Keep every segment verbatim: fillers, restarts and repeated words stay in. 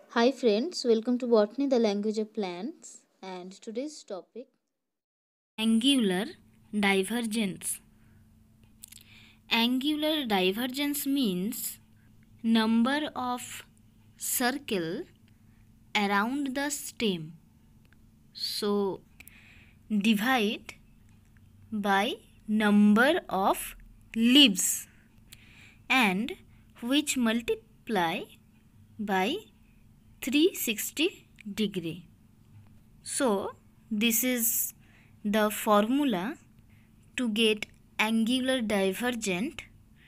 Hi friends, welcome to Botany, the language of plants, and today's topic Angular divergence. Angular divergence means number of circle around the stem. So divide by number of leaves and which multiply by three hundred sixty degree. So this is the formula to get angular divergence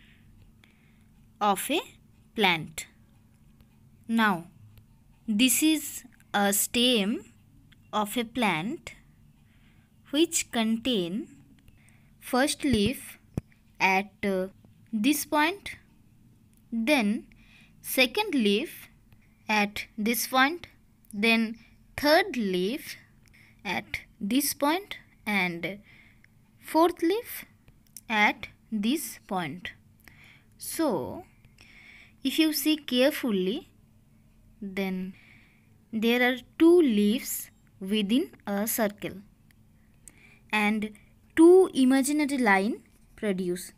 of a plant. Now, this is a stem of a plant which contain first leaf at uh, this point, then second leaf at this point, then third leaf at this point, and fourth leaf at this point. So, if you see carefully, then there are two leaves within a circle and two imaginary line produce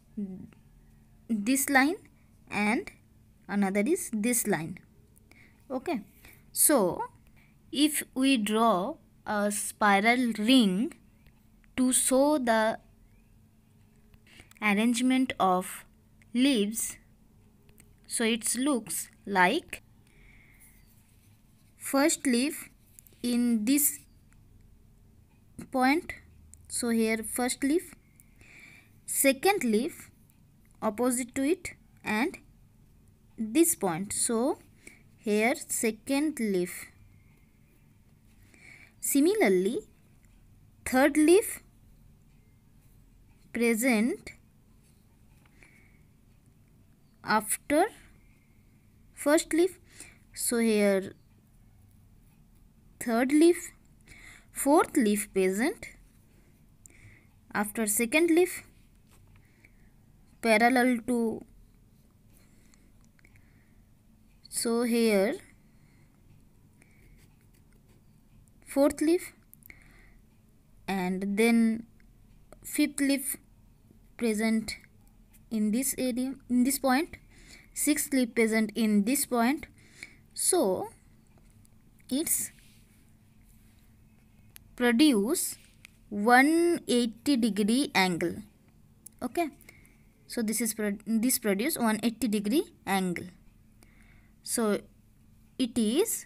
this line and another is this line. Okay, so if we draw a spiral ring to show the arrangement of leaves, so it looks like first leaf in this point, so here first leaf, second leaf opposite to it and this point, so here second leaf. Similarly, third leaf present after first leaf, so here third leaf, fourth leaf present after second leaf parallel to, so here fourth leaf, and then fifth leaf present in this area, in this point, sixth leaf present in this point, so it's produce one hundred eighty degree angle. Okay, so this is pro this produce one hundred eighty degree angle. So it is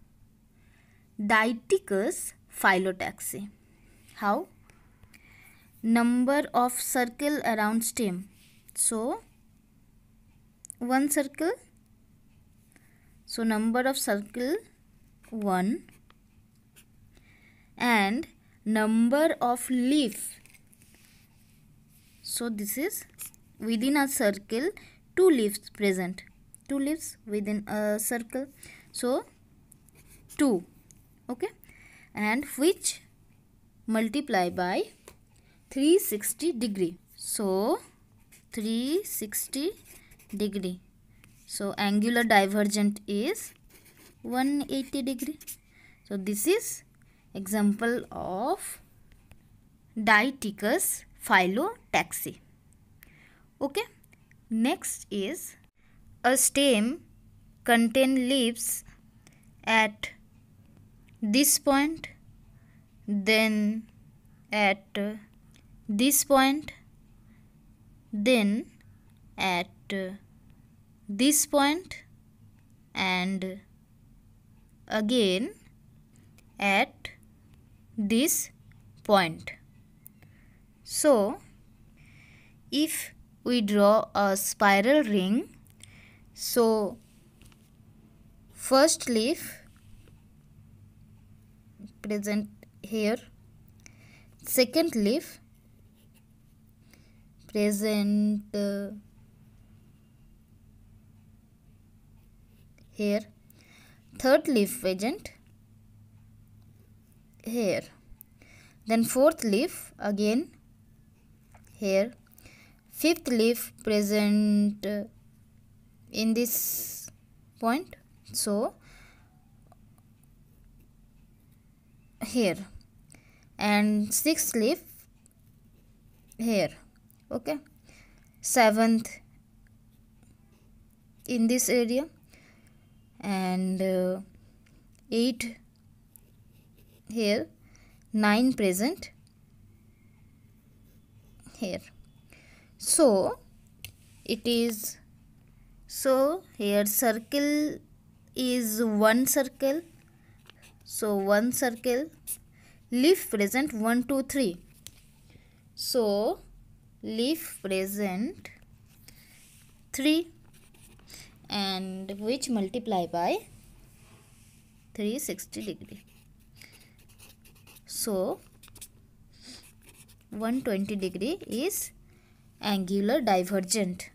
Dictys Phyllotaxy. How? Number of circle around stem. So one circle, so number of circle one, and number of leaf, so this is within a circle two leaves present, two leaves within a circle, so two. Okay, and which multiply by three hundred sixty degree, so three hundred sixty degree, so angular divergence is one hundred eighty degree. So this is example of Dictys Phyllotaxy. Okay, next is a stem contain leaves at this point, then at this point, then at this point, and again at this point. So if we draw a spiral ring, so first leaf present here, second leaf present uh, here, third leaf present here, then fourth leaf again here, fifth leaf present uh, in this point, so here, and sixth leaf here. Okay, seventh in this area, and uh, eight here, nine present here. So it is, so here circle is one circle, so one circle, leaf present one two three, so leaf present three, and which multiply by three hundred sixty degree, so one hundred twenty degree is angular divergent.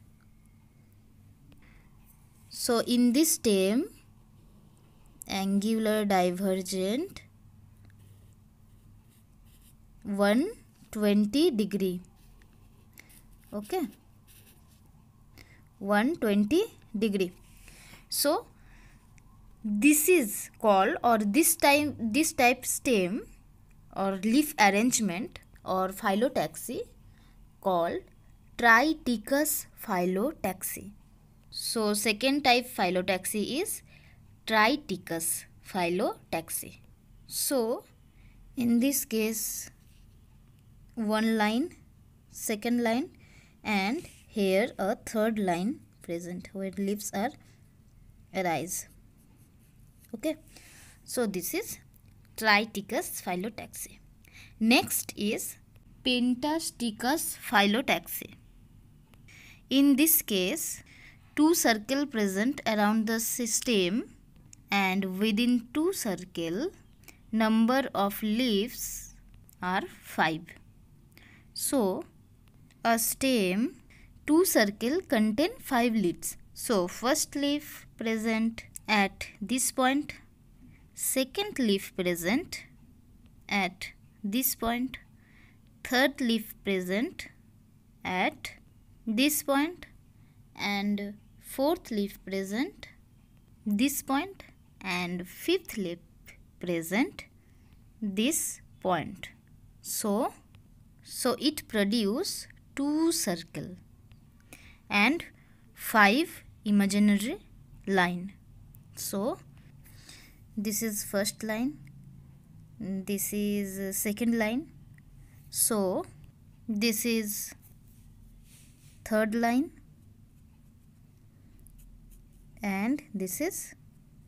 So in this term, angular divergent one hundred twenty degree. Okay, one hundred twenty degree. So this is called, or this time this type stem or leaf arrangement or phyllotaxy called Triticus phyllotaxy. So second type phyllotaxy is Triticus phyllotaxy. So in this case, one line, second line, and here a third line present where leaves are arise. Okay, so this is Triticus phyllotaxy. Next is Pentasticus phyllotaxy. In this case, two circle present around the stem, and within two circle number of leaves are five. So a stem, two circle contain five leaves. So first leaf present at this point, second leaf present at this point, third leaf present at this point, and fourth leaf present this point, and fifth leaf present this point. So so it produce two circle and five imaginary line. So this is first line, this is second line, so this is third line, and this is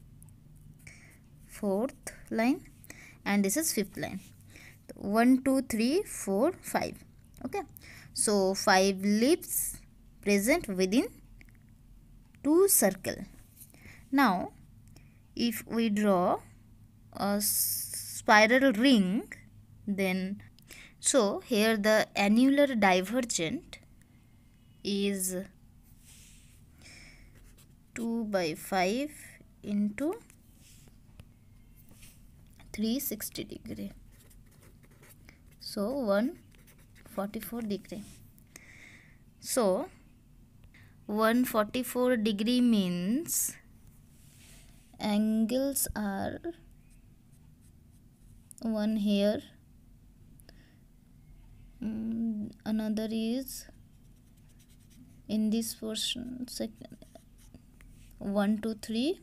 fourth line, and this is fifth line. One, two, three, four, five. Okay, so five leaves present within two circle. Now if we draw a spiral ring, then so here the annular divergent is two by five into three hundred sixty degree, so one hundred forty-four degree. So one hundred forty-four degree means angles are one here, mm, another is in this portion, second, one, two, three,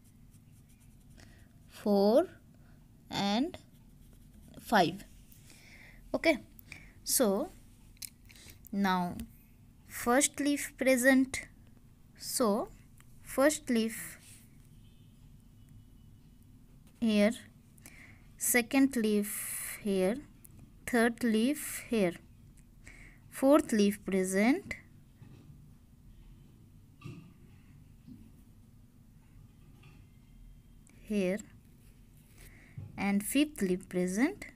four, and five. Okay, so now first leaf present, so first leaf here, second leaf here, third leaf here, fourth leaf present, here, and fifth leaf present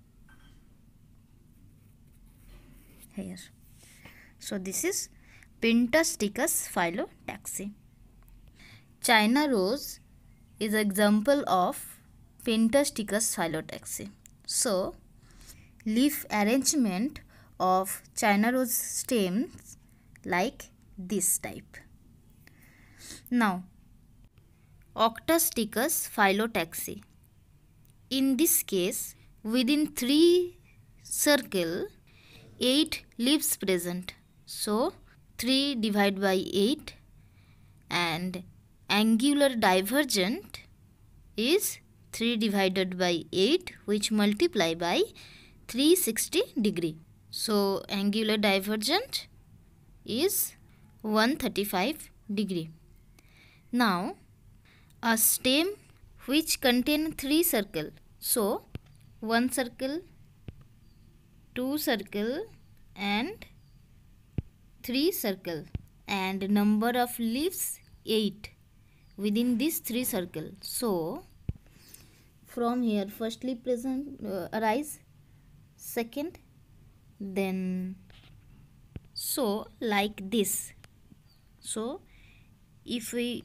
here. So this is Pentasticus phyllotaxy. China rose is an example of Pentasticus phyllotaxy. So leaf arrangement of China rose stems like this type. Now Octasticus phyllotaxy. In this case, within three circle, eight leaves present. So three divided by eight, and angular divergent is three divided by eight, which multiply by three hundred sixty degree. So angular divergent is one hundred thirty-five degree. Now a stem which contain three circle. So one circle, two circle and three circle, and number of leaves eight within this three circle. So from here first leaf present uh, arise, second, then so like this. So if we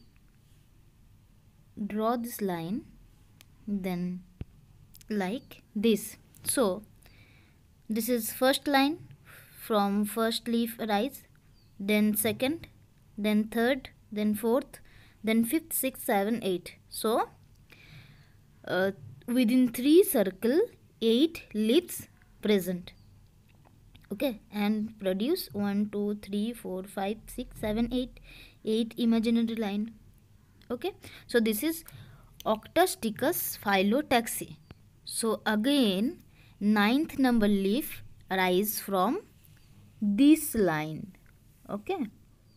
draw this line, then like this. So this is first line, from first leaf arise, then second, then third, then fourth, then fifth, sixth, seven, eight. So uh, within three circle, eight leaves present. Okay, and produce one, two, three, four, five, six, seven, eight, eight imaginary line. Okay, so this is Octasticus Phyllotaxy. So again, ninth number leaf arise from this line. Okay,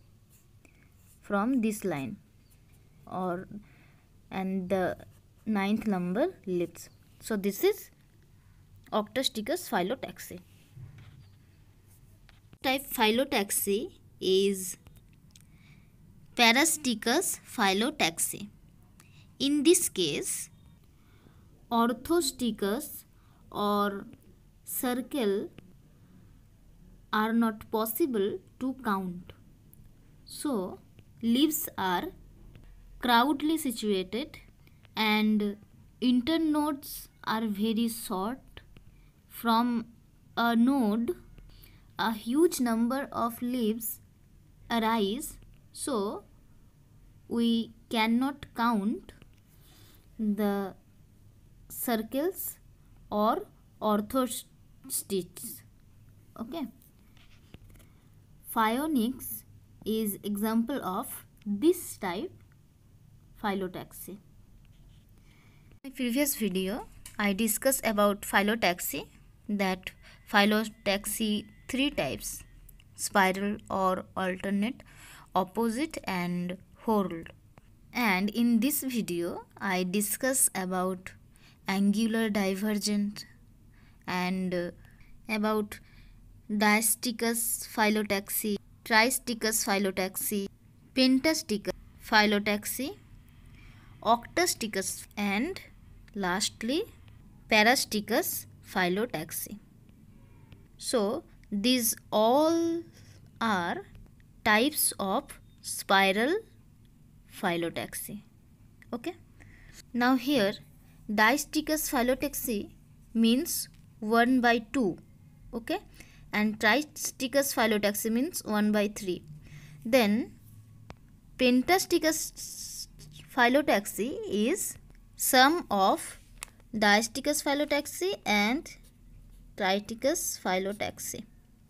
from this line, or and the ninth number leaves. So this is Octasticus Phyllotaxy. Type Phyllotaxy is Parasticus Phyllotaxy. In this case, orthosticus or circle are not possible to count. So leaves are crowdly situated and internodes are very short. From a node, a huge number of leaves arise, so we cannot count the circles or orthosticks. Okay, Phaeonyx is example of this type Phyllotaxy. In my previous video, I discussed about Phyllotaxy, that Phyllotaxy three types: spiral or alternate, opposite and whorled. And in this video I discuss about angular divergent and uh, about Diasticus Phyllotaxy, Tristicus Phyllotaxy, Pentasticus Phyllotaxy, Octasticus, and lastly Parasticus Phyllotaxy. So these all are types of spiral Phyllotaxy. Okay. Now here Diasticus Phyllotaxy means one by two. Okay. And Tristicus Phyllotaxy means one by three. Then Pentasticus Phyllotaxy is sum of Diasticus Phyllotaxy and Tristicus Phyllotaxy.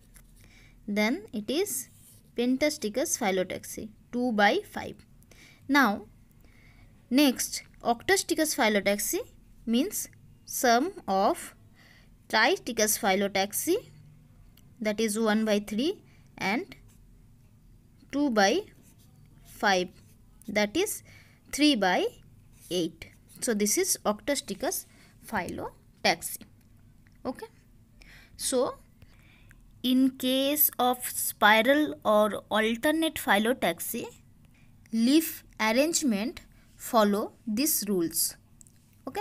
Then it is Pentasticus Phyllotaxy, two by five. Now next, Octasticus Phyllotaxy means sum of Tristicus Phyllotaxy, that is one by three, and two by five, that is three by eight. So this is Octasticus Phyllotaxy. Okay. So in case of spiral or alternate Phyllotaxy, leaf arrangement follow these rules. Okay.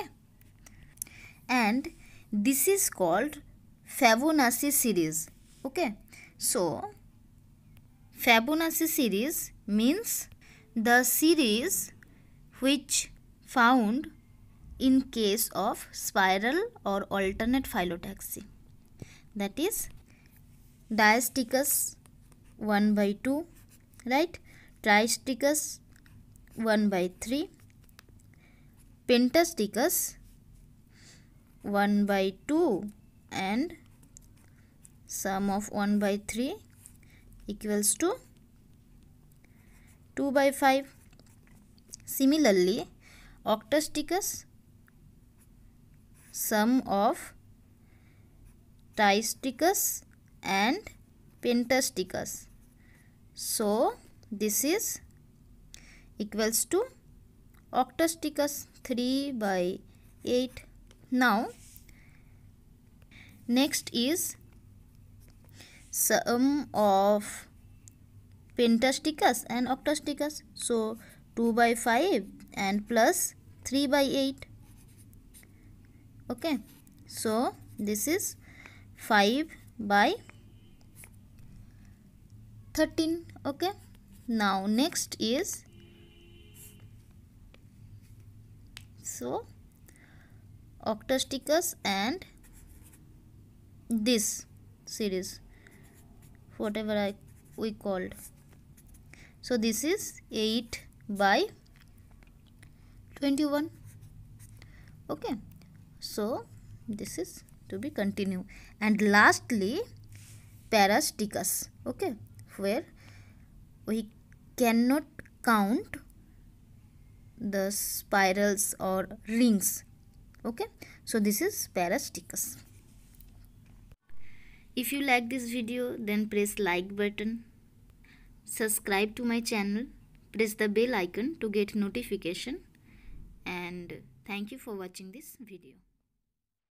And this is called Fibonacci series. Okay. So Fibonacci series means the series which found in case of spiral or alternate Phyllotaxy, that is Diasticus one by two, right? Tristicus one by three, Pentasticus one by two and sum of one by three equals to two by five. Similarly, octastixus, sum of tristicus and pentasticus. So this is equals to octastixus, three by eight. Now next is sum of pentasticus and octastixus. So two by five and plus three by eight. Okay, so this is five by thirteen. Okay, now next is, so octastixus and this series, whatever I we called. So this is eight by twenty-one. Okay, so this is to be continued. And lastly, parasticus. Okay, where we cannot count the spirals or rings. Okay, so this is parasticus. If you like this video, then press like button, subscribe to my channel, press the bell icon to get notification, and thank you for watching this video.